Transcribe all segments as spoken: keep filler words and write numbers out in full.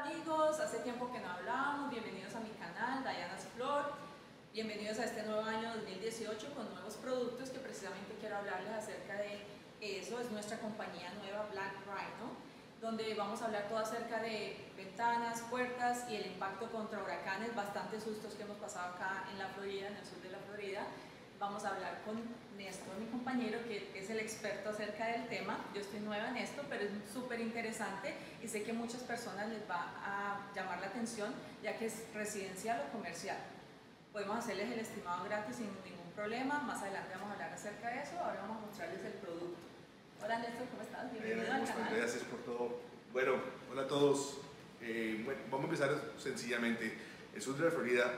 amigos, hace tiempo que no hablábamos, bienvenidos a mi canal, Diana's Floor, bienvenidos a este nuevo año dos mil dieciocho con nuevos productos que precisamente quiero hablarles acerca de eso. Es nuestra compañía nueva Black Rhino, donde vamos a hablar todo acerca de ventanas, puertas y el impacto contra huracanes, bastantes sustos que hemos pasado acá en la Florida, en el sur de la Florida. Vamos a hablar con Néstor, mi compañero, que es el experto acerca del tema. Yo estoy nueva en esto, pero es súper interesante y sé que a muchas personas les va a llamar la atención, ya que es residencial o comercial. Podemos hacerles el estimado gratis sin ningún problema. Más adelante vamos a hablar acerca de eso. Ahora vamos a mostrarles el producto. Hola Néstor, ¿cómo estás? Bienvenido al canal. Gracias por todo. Bueno, hola a todos. Eh, bueno, vamos a empezar sencillamente. El sur de la Florida,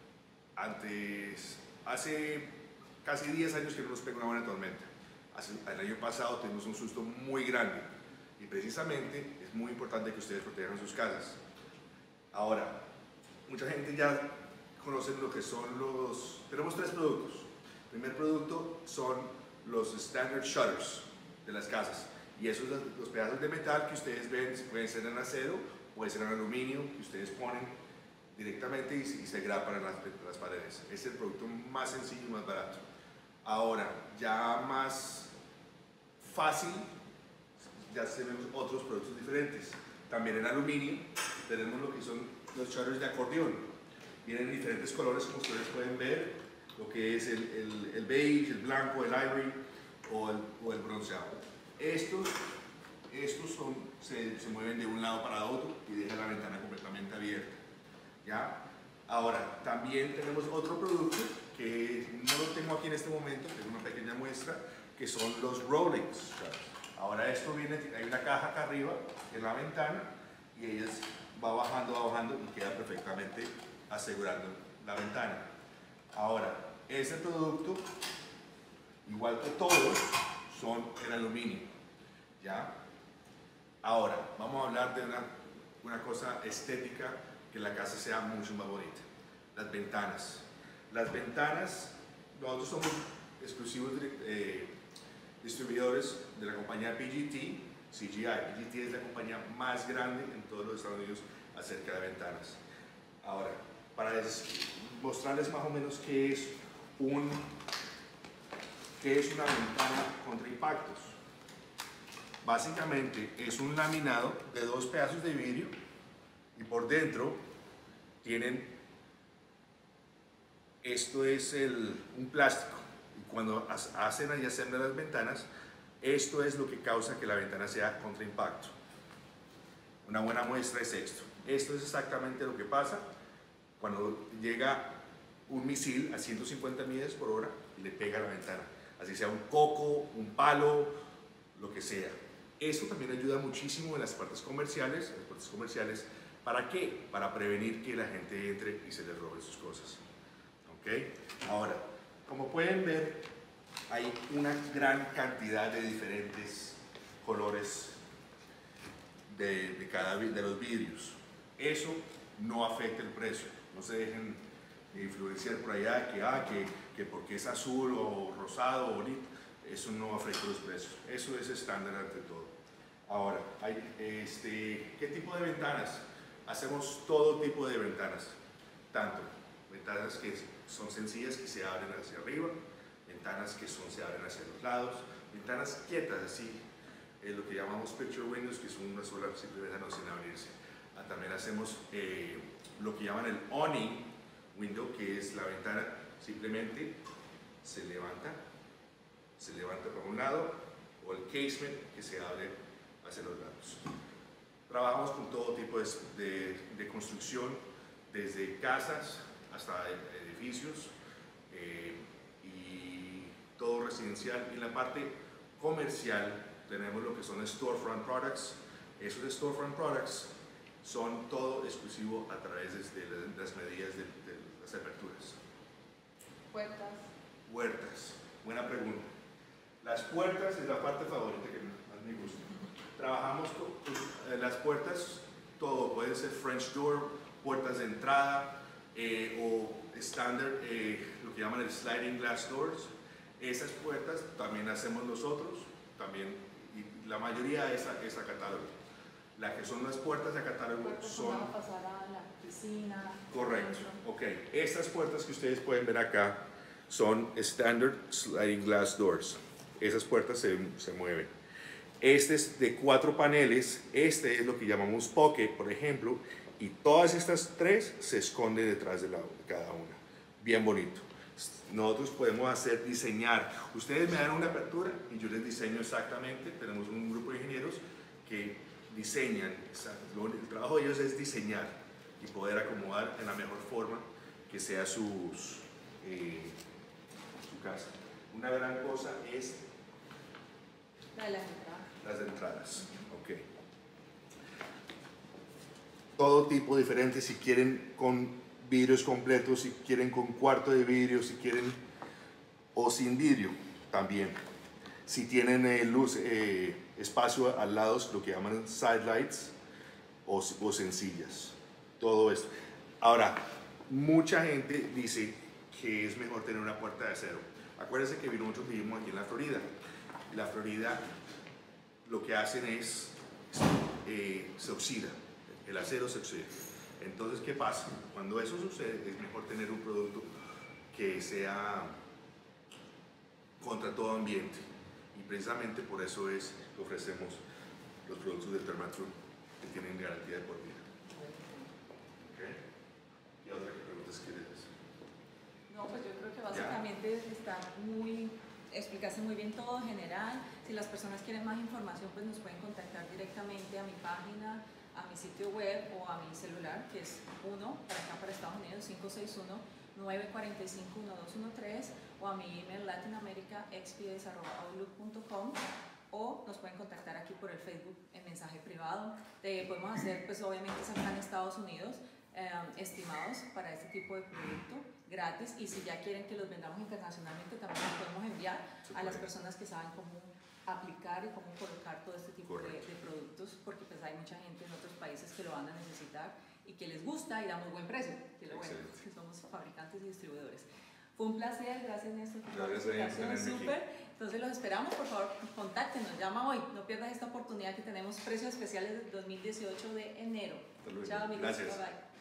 antes, hace casi diez años que no nos pega una buena tormenta. Hace, el año pasado tuvimos un susto muy grande y precisamente es muy importante que ustedes protejan sus casas. Ahora, mucha gente ya conoce lo que son los... Tenemos tres productos. El primer producto son los standard shutters de las casas, y esos los, los pedazos de metal que ustedes ven pueden ser en acero, pueden ser en aluminio, que ustedes ponen directamente y, y se grapan en las, en las paredes. Es el producto más sencillo y más barato. Ahora, ya más fácil, ya tenemos otros productos diferentes. También en aluminio tenemos lo que son los shutters de acordeón. Vienen en diferentes colores, como ustedes pueden ver, lo que es el, el, el beige, el blanco, el ivory o el, o el bronceado. Estos, estos son, se, se mueven de un lado para otro y dejan la ventana completamente abierta. ¿Ya? Ahora, también tenemos otro producto que no lo tengo aquí en este momento, que es una pequeña muestra, que son los rolling shutters. Ahora esto viene, hay una caja acá arriba en la ventana y ella va bajando, va bajando y queda perfectamente asegurando la ventana. Ahora, este producto, igual que todos, son en aluminio. ¿Ya? Ahora, vamos a hablar de una, una cosa estética, que la casa sea mucho más bonita. Las ventanas. Las ventanas, nosotros somos exclusivos eh, distribuidores de la compañía P G T, C G I. P G T es la compañía más grande en todos los Estados Unidos acerca de ventanas. Ahora, para mostrarles más o menos qué es, un, qué es una ventana contra impactos. Básicamente es un laminado de dos pedazos de vidrio y por dentro tienen, esto es el, un plástico, y cuando hacen y hacen las ventanas, esto es lo que causa que la ventana sea contra impacto. Una buena muestra es esto. Esto es exactamente lo que pasa cuando llega un misil a ciento cincuenta millas por hora y le pega a la ventana, así sea un coco, un palo, lo que sea. Esto también ayuda muchísimo en las partes comerciales, en las partes comerciales. ¿Para qué? Para prevenir que la gente entre y se les robe sus cosas. ¿Ok? Ahora, como pueden ver, hay una gran cantidad de diferentes colores de, de cada de los vidrios. Eso no afecta el precio. No se dejen de influenciar por allá que, ah, que, que porque es azul o rosado o bonito. Eso no afecta los precios. Eso es estándar ante todo. Ahora, hay, este, ¿qué tipo de ventanas? Hacemos todo tipo de ventanas, tanto ventanas que son sencillas, que se abren hacia arriba, ventanas que son, se abren hacia los lados, ventanas quietas, así, eh, lo que llamamos picture windows, que son una sola simple ventana sin abrirse. Ah, también hacemos eh, lo que llaman el awning window, que es la ventana simplemente se levanta, se levanta para un lado, o el casement que se abre hacia los lados. Trabajamos con todo tipo de, de, de construcción, desde casas hasta edificios eh, y todo residencial. Y en la parte comercial tenemos lo que son storefront products. Esos storefront products son todo exclusivo a través de, de las medidas de, de las aperturas. Puertas. Puertas, buena pregunta. Las puertas es la parte favorita que más me gusta. Trabajamos con, con eh, las puertas, todo, pueden ser French door, puertas de entrada eh, o estándar, eh, lo que llaman el sliding glass doors. Esas puertas también hacemos nosotros, también, y la mayoría es a, es a catálogo. La que son las puertas de catálogo Puertas son... van a pasar a la piscina. Correcto, dentro. ok. Estas puertas que ustedes pueden ver acá son Standard Sliding Glass Doors. Esas puertas se, se mueven. Este es de cuatro paneles, este es lo que llamamos poke, por ejemplo, y todas estas tres se esconden detrás de, la, de cada una. Bien bonito. Nosotros podemos hacer, diseñar. Ustedes me dan una apertura y yo les diseño exactamente. Tenemos un grupo de ingenieros que diseñan. El trabajo de ellos es diseñar y poder acomodar en la mejor forma que sea sus, eh, su casa. Una gran cosa es La de las entradas. las entradas. Ok. Todo tipo diferente, si quieren con vidrios completos, si quieren con cuarto de vidrio, si quieren o sin vidrio también. Si tienen eh, luz, eh, espacio al lado, lo que llaman side lights o, o sencillas. Todo esto. Ahora, mucha gente dice que es mejor tener una puerta de acero. Acuérdense que nosotros vivimos aquí en la Florida. La Florida lo que hacen es, eh, se oxida, el acero se oxida. Entonces, ¿qué pasa? Cuando eso sucede, es mejor tener un producto que sea contra todo ambiente. Y precisamente por eso es que ofrecemos los productos de Therma-Tru, que tienen garantía de por vida. ¿Okay? ¿Y otra pregunta quieres hacer? No, pues yo creo que básicamente está muy, explicaste muy bien todo en general. Si las personas quieren más información, pues nos pueden contactar directamente a mi página, a mi sitio web o a mi celular, que es uno, para acá para Estados Unidos, cinco seis uno, nueve cuatro cinco, uno dos uno tres, o a mi email latinamericexps arroba outlook punto com, o nos pueden contactar aquí por el Facebook en mensaje privado. Te podemos hacer, pues obviamente acá en Estados Unidos, eh, estimados para este tipo de producto gratis, y si ya quieren que los vendamos internacionalmente, también los podemos enviar a las personas que saben cómo aplicar y cómo colocar todo este tipo de, de productos, porque pues hay mucha gente en otros países que lo van a necesitar y que les gusta y da muy buen precio, que lo bueno, que somos fabricantes y distribuidores. Fue un placer, gracias Néstor por la presentación, súper. Entonces los esperamos, por favor, contáctenos, llama hoy, no pierdas esta oportunidad que tenemos precios especiales del dos mil dieciocho de enero. Hasta luego. Chao amigos, Gracias. bye bye.